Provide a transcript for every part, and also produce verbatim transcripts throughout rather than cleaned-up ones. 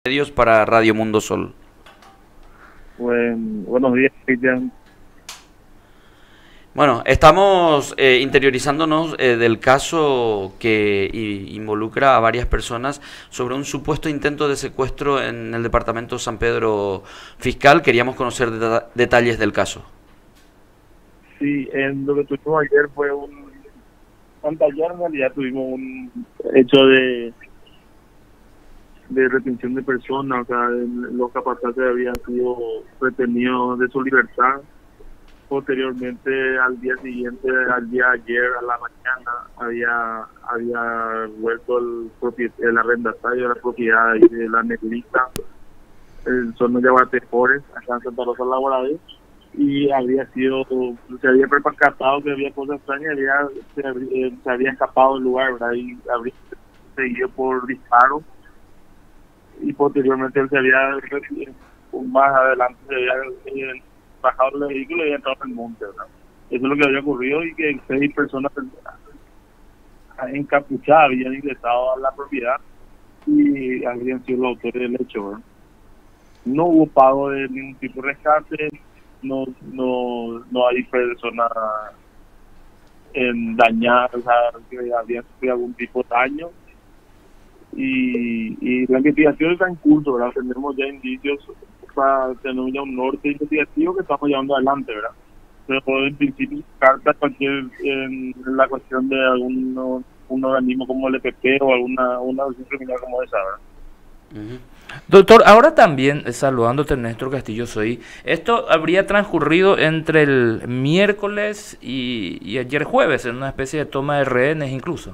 Medios para Radio Mundo Sol. Buen, buenos días, Cristian. Bueno, estamos eh, interiorizándonos eh, del caso que i- involucra a varias personas sobre un supuesto intento de secuestro en el departamento San Pedro Fiscal. Queríamos conocer deta- detalles del caso. Sí, en lo que tuvimos ayer fue un... Anteayer en realidad tuvimos un hecho de de retención de personas, o sea, el- los capataces habían sido retenidos de su libertad. Posteriormente, al día siguiente, al día de ayer, a la mañana, había había vuelto el, propiet- el arrendatario de la propiedad ahí de la Negrita, el zona de Guatefores, acá en Santa Rosa Laboral, y había sido, se había percatado que había cosas extrañas, había, se, habría- eh, se había escapado del lugar, ¿verdad? Y habría seguido por disparo, y posteriormente él se había, más adelante, se había eh, bajado del vehículo y había entrado en el monte, ¿verdad? Eso es lo que había ocurrido, y que seis personas encapuchadas habían ingresado a la propiedad y habrían sido los autores del hecho, ¿verdad? No hubo pago de ningún tipo de rescate, no no no hay personas en dañadas, o sea, que habían sufrido algún tipo de daño, y, y la investigación está en curso, ¿verdad? Tenemos ya indicios, para tener ya un norte investigativo que estamos llevando adelante, ¿verdad? Pero en principio carta cualquier en la cuestión de algún un organismo como el E P P o alguna una organización criminal como esa, ¿verdad? Ujú. Doctor, ahora también, eh, saludándote Néstor Castillo soy, esto habría transcurrido entre el miércoles y, y ayer jueves, en una especie de toma de rehenes incluso.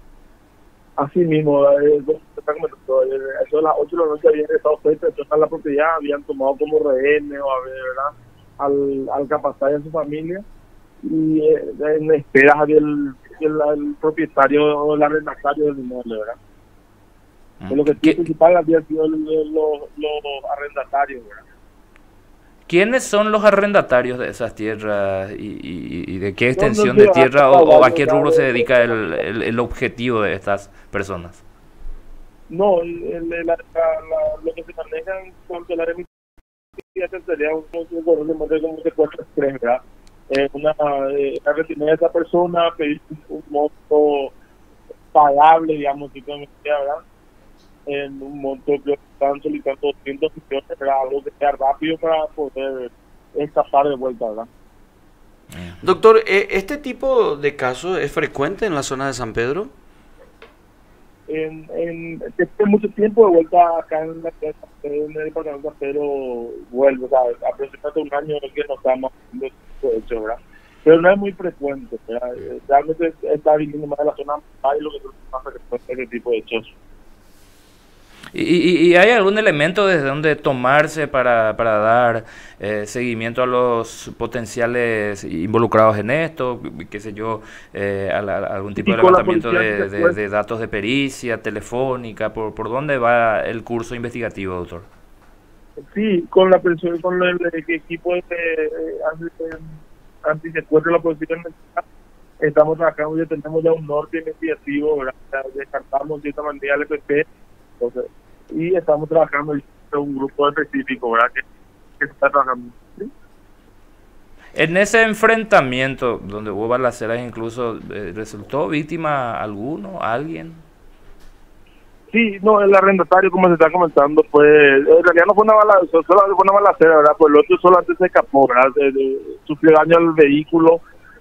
Así mismo, eh, como te estaba comentando, eh, eso a las ocho de la noche habían estado seis personas en la propiedad, habían tomado como rehenes o a ver, ¿verdad? Al, al capataz y a su familia, y eh, en espera había el, el, el propietario o el arrendatario del inmueble, ¿verdad? Mm. El objetivo ¿Qué- principal había sido el- el- los, los arrendatarios, ¿verdad? ¿Quiénes son los arrendatarios de esas tierras y, y- y de qué Son los extensión de ciudadanos tierra o, o a qué paraguayos, rubro se ¿verdad? dedica el, el- el objetivo de estas personas? No, el, el- la- la- la- lo que se manejan con el área investigación sería un como como secuestro extremo, ¿verdad? Eh, una eh, la retener a esa persona, pedir un, un monto pagable, digamos, si tú me entiendes, ¿verdad? En un monto que están solicitando doscientos millones, ¿verdad? Algo que sea rápido para poder escapar de vuelta, ¿verdad? Doctor, eh, ¿este tipo de casos es frecuente en la zona de San Pedro? En, en después de mucho tiempo de vuelta acá en, la, en el departamento, pero vuelve, o sea, aproximadamente un año que no estamos haciendo este hecho, ¿verdad? Pero no es muy frecuente, ¿verdad? Realmente está viniendo más de la zona y lo que es más frecuente ese tipo de hechos. ¿Y, y- y hay algún elemento desde donde tomarse para, para dar eh, seguimiento a los potenciales involucrados en esto? Qué sé yo, eh, a la- algún tipo Y de con la levantamiento policía de, se de- fue. de datos de pericia, telefónica, ¿por, por dónde va el curso investigativo, doctor? Sí, con la persona, con el, el equipo de eh, anti- antisecuestro de la policía nacional, estamos trabajando, ya tenemos ya un norte investigativo, ¿verdad? Ya descartamos de cierta manera el E P P, entonces, y estamos trabajando en un grupo específico, ¿verdad? Que, que se está trabajando. ¿Sí? En ese enfrentamiento, donde hubo balaceras incluso, eh, ¿resultó víctima alguno, alguien? Sí, no, el arrendatario, como se está comentando, fue, en realidad no fue una bala, solo fue una balacera, ¿verdad? Pues el otro solamente se escapó, ¿verdad? Se- se- sufrió daño al vehículo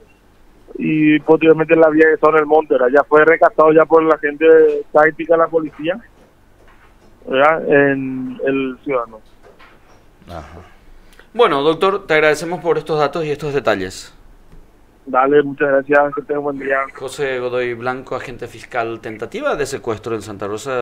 y posteriormente la había estado en el monte, ¿verdad? Ya fue rescatado ya por la gente táctica de la policía, ¿verdad? En el ciudadano. Ajá. Bueno, doctor, te agradecemos por estos datos y estos detalles. Dale, muchas gracias, que tenga un buen día. José Godoy Blanco, agente fiscal, tentativa de secuestro en Santa Rosa.